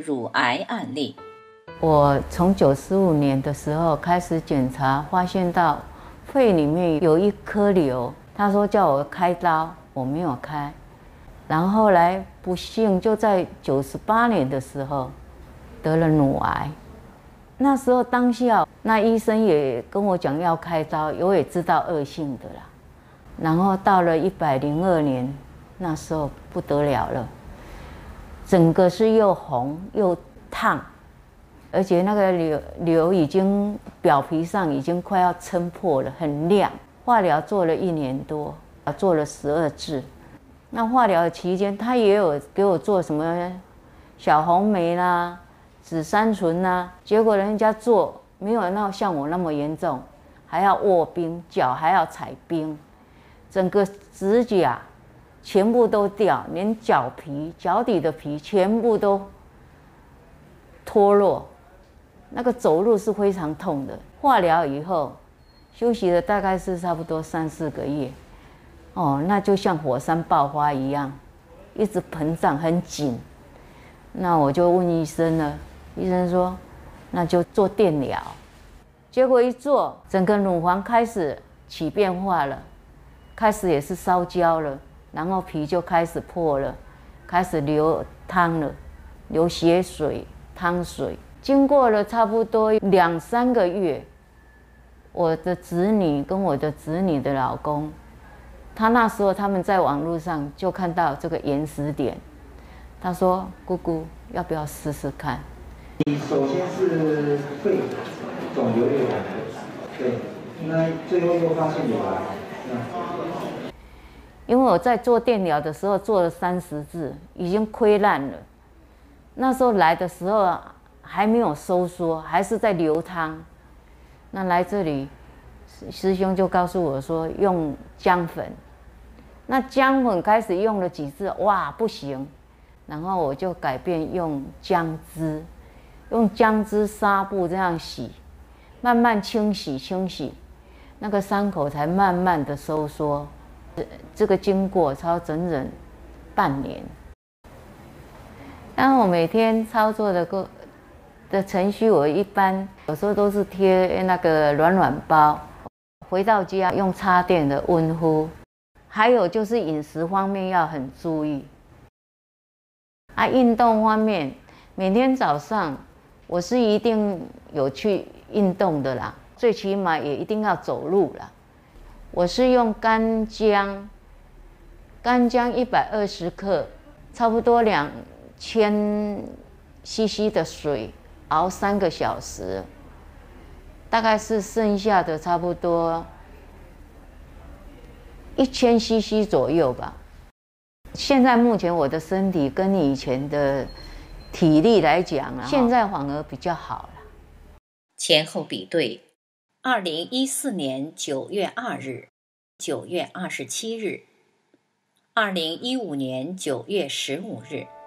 乳癌案例。 我从95年的时候开始检查，发现到肺里面有一颗瘤，他说叫我开刀，我没有开。然后后来不幸就在98年的时候得了乳癌。那时候当下那医生也跟我讲要开刀，我也知道恶性的啦。然后到了102年，那时候不得了了，整个是又红又烫，而且那个瘤已经表皮上已经快要撑破了，很亮。化疗做了1年多，做了12次。那化疗的期间，他也有给我做什么小红莓啦、紫杉醇啦，结果人家做没有像我那么严重，还要卧冰，脚还要踩冰，整个指甲全部都掉，连脚底的皮全部都脱落，那个走路是非常痛的。化疗以后休息了大概是差不多3、4个月，那就像火山爆发一样，一直膨胀很紧。那我就问医生了，医生说那就做电疗。结果一做，整个乳房开始起变化了，开始也是烧焦了，然后皮就开始破了，开始流汤了，流血水、汤水。经过了差不多2、3个月，我的子女跟我的子女的老公，他那时候他们在网络上就看到这个原始点，他说：“姑姑，要不要试试看？” 你首先是肺肿瘤有2个，对，那最后又发现有癌。 因为我在做电疗的时候做了30次，已经溃烂了。那时候来的时候还没有收缩，还是在流汤。那来这里，师兄就告诉我说用姜粉。那姜粉开始用了几次，哇，不行，然后我就改变用姜汁，用姜汁纱布这样洗，慢慢清洗，那个伤口才慢慢的收缩。这个经过超整整半年。当我每天操作的程序，我一般有时候都是贴那个暖包，回到家用插电的温敷。还有就是饮食方面要很注意。运动方面，每天早上我是一定有去运动的啦，最起码也一定要走路啦。我是用干姜120克，差不多2000 cc 的水熬3个小时，大概是剩下的差不多1000 cc 左右吧。现在目前我的身体跟以前的体力来讲现在反而比较好了。 前后比对，2014年9月2日、9月27日，2015年9月15日。